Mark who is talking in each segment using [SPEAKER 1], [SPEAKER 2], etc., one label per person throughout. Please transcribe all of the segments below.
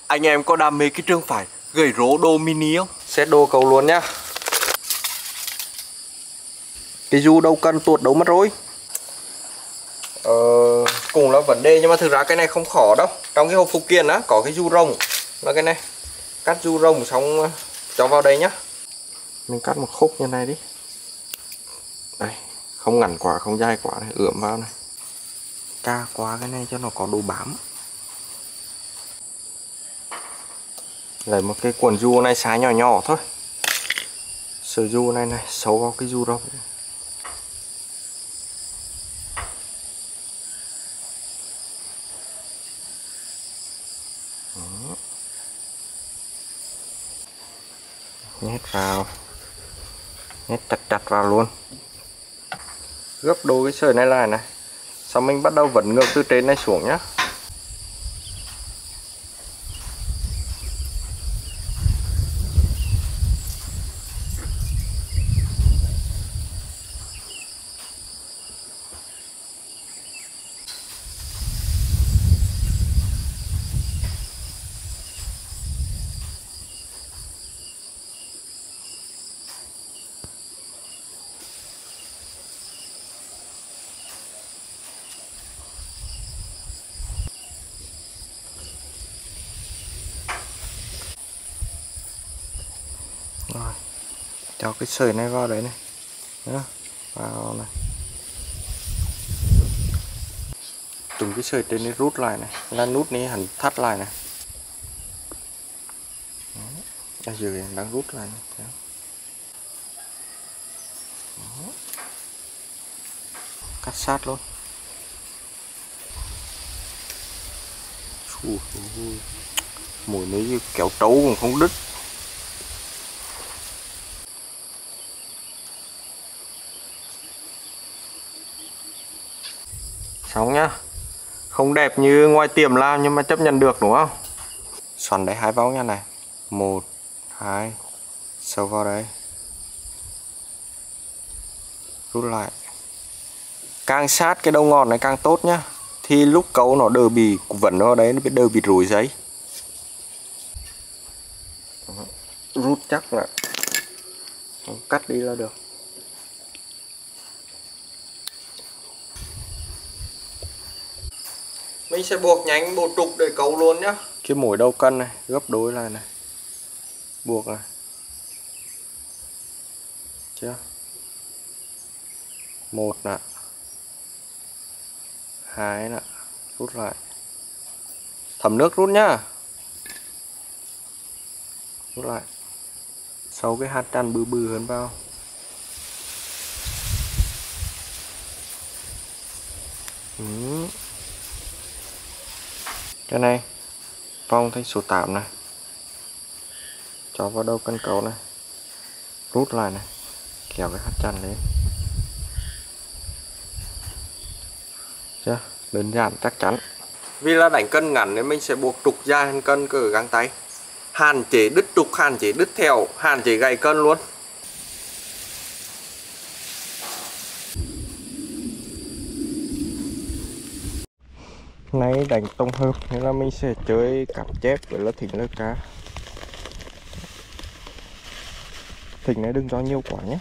[SPEAKER 1] Anh em có đam mê cái trường phải gầy rố đồ mini không?
[SPEAKER 2] Set đồ cầu luôn nhá. Cái du đâu cần tuột đâu mất rồi. Cũng là vấn đề nhưng mà thực ra cái này không khó đâu. Trong cái hộp phụ kiện á có cái du rồng là cái này. Cắt du rồng xong cho vào đây nhá. Mình cắt một khúc như này đi. Đây, không ngắn quá, không dài quá này, ướm vào này. Ca qua cái này cho nó có độ bám. Lấy một cái cuộn du này xá nhỏ nhỏ thôi. Sợi du này này, xấu vào cái du rồng. Nhét vào, nhét chặt vào luôn, gấp đôi cái sợi này lại này, xong mình bắt đầu vẫn ngược từ trên này xuống nhá. Rồi, cho cái sợi này vào đấy này. Đó, vào này. Dùng cái sợi trên này rút lại này, là nút này hẳn thắt lại này. Ở dưới đang rút lại này. Đó. Cắt sát luôn. Mũi này kéo trấu cũng không đứt. Xong nhá. Không đẹp như ngoài tiệm làm nhưng mà chấp nhận được đúng không? Xoắn đấy 2 vòng nha này. 1, 2. Sâu vào đây. Rút lại. Càng sát cái đầu ngọn này càng tốt nhá. Thì lúc cấu nó đỡ bị vấn vào đấy, nó đỡ bị rối giấy. Rút chắc là cắt đi là được. Mình sẽ buộc nhánh bộ trục để cấu luôn nhá. Cái mũi đầu cân này, gấp đôi lại này. Buộc này. Chưa? 1 nè. 2 nè. Rút lại. Thấm nước rút nhá. Rút lại. Sau cái hạt tràn bự bự hơn vào. Cái này vòng thành số 8 này, cho vào đầu cân cấu này, rút lại này, kéo cái hạt chăn lên. Chưa? Đơn giản chắc chắn. Vì là đánh cân ngắn nên mình sẽ buộc trục dài hơn cân cỡ găng tay, hạn chế đứt trục, hạn chế đứt theo, hạn chế gãy cân luôn. Nay đánh tổng hợp nên là mình sẽ chơi cặp chép với là thỉnh lơ cá. Thỉnh này đừng cho nhiều quá nhé.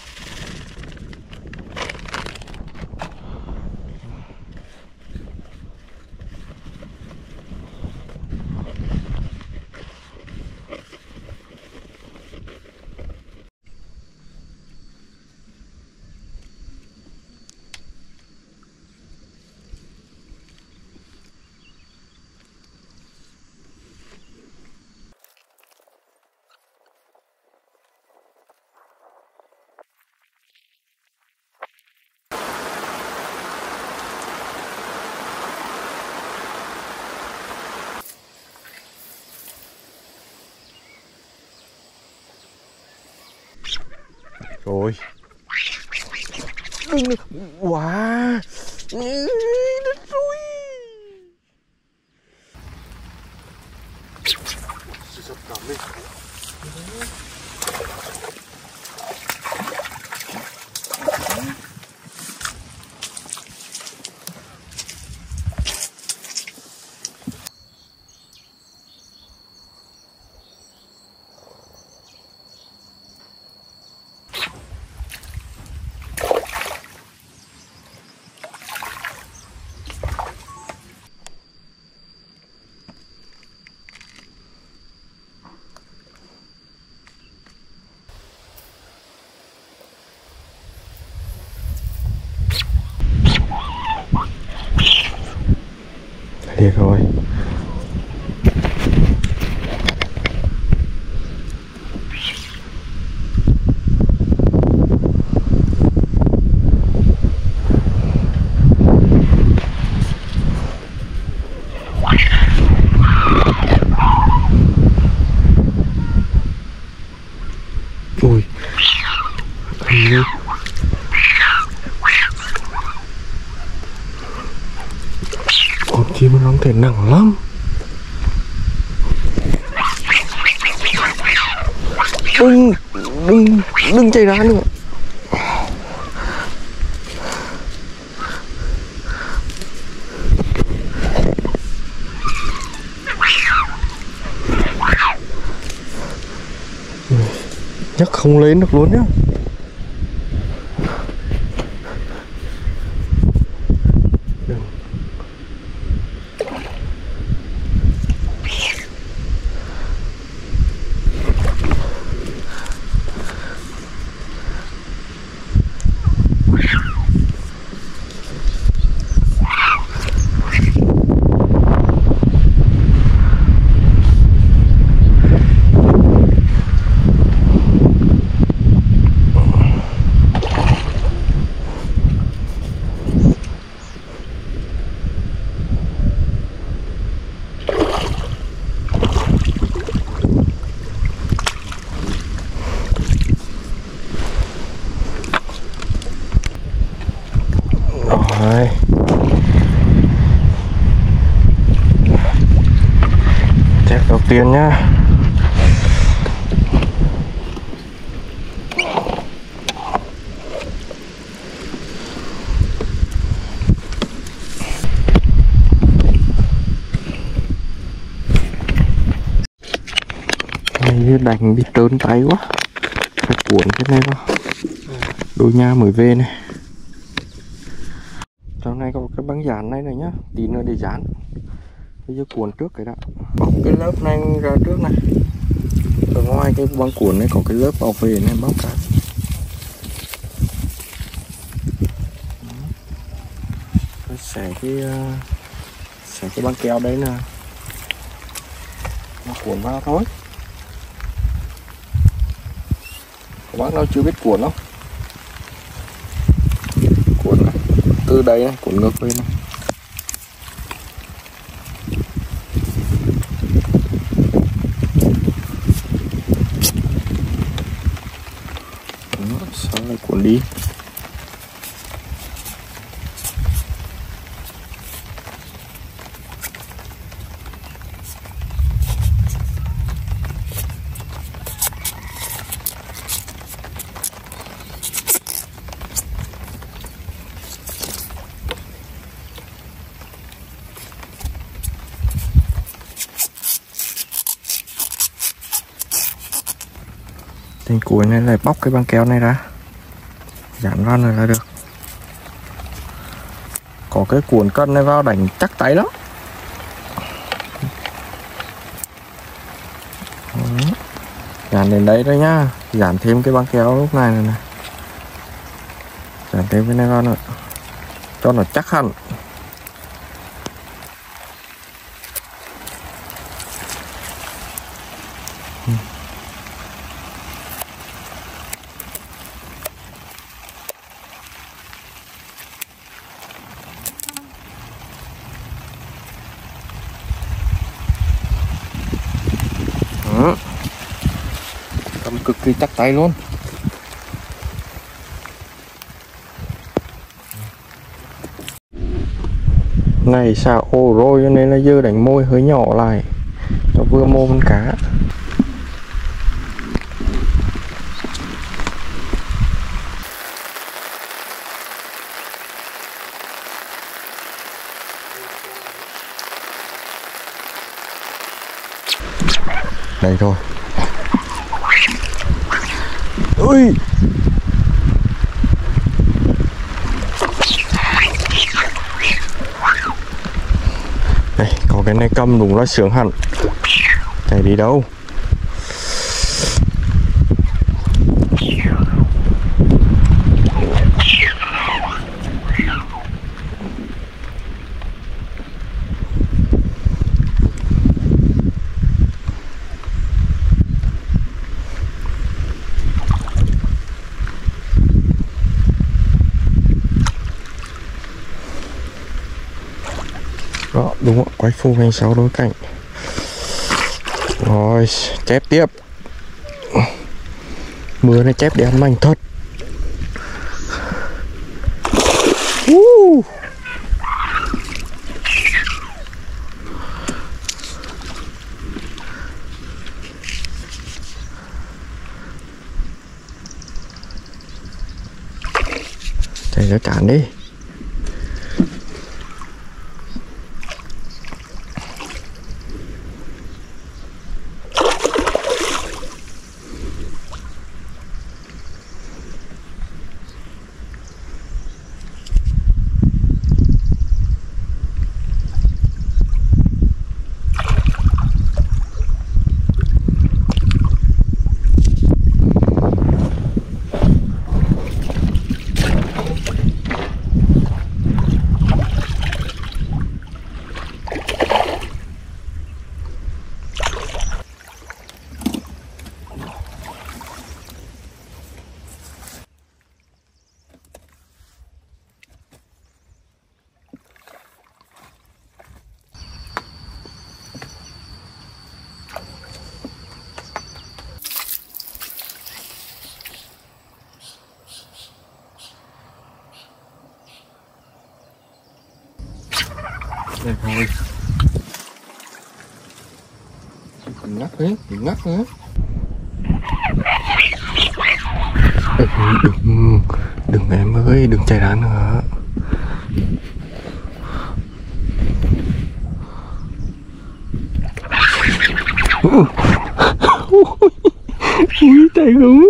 [SPEAKER 2] Rồi. Đừng. Wow. Đất rồi. Giật cả mình. Thiệt rồi. Ui, hình như con chim nó thể nặng lắm. Đừng chạy ra nữa. Chắc không lên được luôn nhá. Rồi. Check đầu tiên nhá. Như đánh bị trơn tay quá. Phải cuốn cái này vào. Đôi nha mới về này. Trong này có một cái băng dán này nhá, tí nữa để dán. Bây giờ cuốn trước cái đã. Bóc cái lớp này ra trước này. Ở ngoài cái băng cuốn này có cái lớp bảo vệ này bóc ra. Xẻ cái băng keo đấy nè. Nó cuốn vào thôi. Các bác nào chưa biết cuốn không? Cuốn này. Từ đây này, cuốn ngược lên này. Đó, sau này cuốn đi. Trên cuối này lại bóc cái băng keo này ra, dán vào này là được. Có cái cuộn cân này vào đánh chắc tay lắm. Dán đến đấy thôi nhá. Dán thêm cái băng keo lúc này này, dán thêm cái này vào nữa cho nó chắc hẳn. Cầm cực kỳ chắc tay luôn. Này xào ồ rồi cho nên là giờ đánh môi hơi nhỏ lại cho vừa mô con cá. Đây rồi. Ui. Đây, có cái này cầm đúng là sướng hẳn. Chạy đi đâu. Đó, đúng rồi, quay phù hành 6 đối cảnh. Rồi, chép tiếp. Mưa này chép để ăn mảnh thật. Chạy cho cản đi. Đây thôi. Đừng ngắt hết, đừng ngắt nữa. Đừng em ơi, đừng chạy ra nữa. Ui, chạy gấu.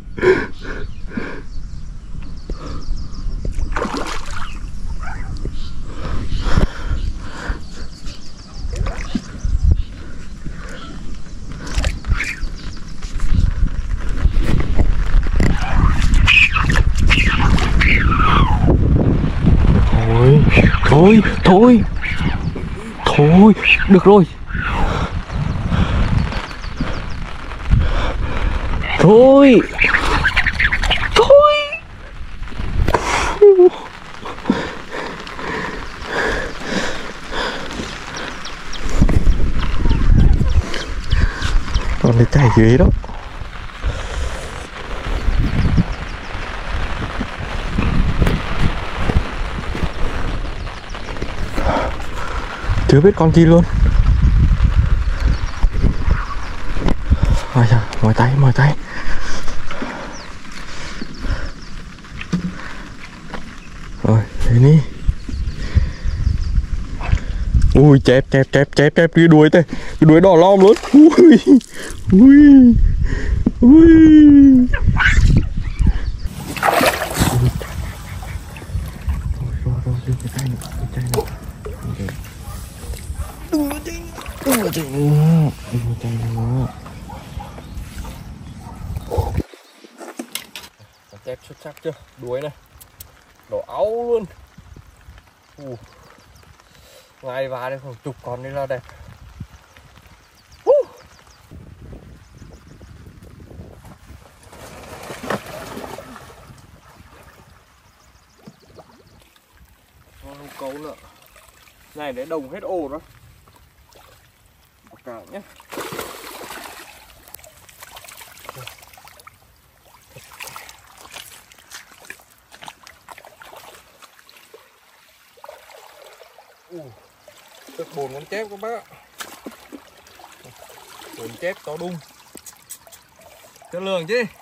[SPEAKER 2] Thôi, được rồi. Thôi. Con này chạy ghế đó. Chưa biết con gì luôn. Ôi trời, mỏi tay. Rồi, đến đi. Ui, chép cái đuôi tê. Cái đuôi đỏ lom luôn. Ui. Rồi, đừng cái tay nữa. Đừng có chạy nữa. Chép xuất sắc chưa? Đuôi này đỏ áo luôn. Ngay vào đây khoảng chục con đây là đẹp. Không câu nữa. Này để đồng hết ổ đó. Cả nhé. Được 4 con chép các bác ạ. 4 chép to đung. Chất lượng chứ.